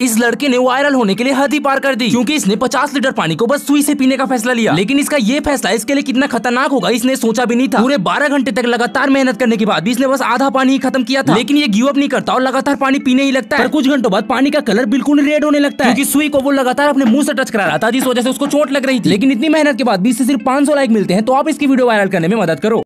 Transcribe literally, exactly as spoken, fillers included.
इस लड़के ने वायरल होने के लिए हद ही पार कर दी, क्योंकि इसने पचास लीटर पानी को बस सुई से पीने का फैसला लिया। लेकिन इसका ये फैसला इसके लिए कितना खतरनाक होगा इसने सोचा भी नहीं था। पूरे बारह घंटे तक लगातार मेहनत करने के बाद भी इसने बस आधा पानी ही खत्म किया था। लेकिन ये गिव अप नहीं करता और लगातार पानी पीने ही लगता है। कुछ घंटों बाद पानी का कलर बिल्कुल रेड होने लगता है, क्योंकि सुई को वो लगातार अपने मुंह से टच करा रहा था, जिस वजह से उसको चोट लग रही थी। लेकिन इतनी मेहनत के बाद भी इसे सिर्फ पाँच सौ लाइक मिलते हैं, तो आप इसकी वीडियो वायरल करने में मदद करो।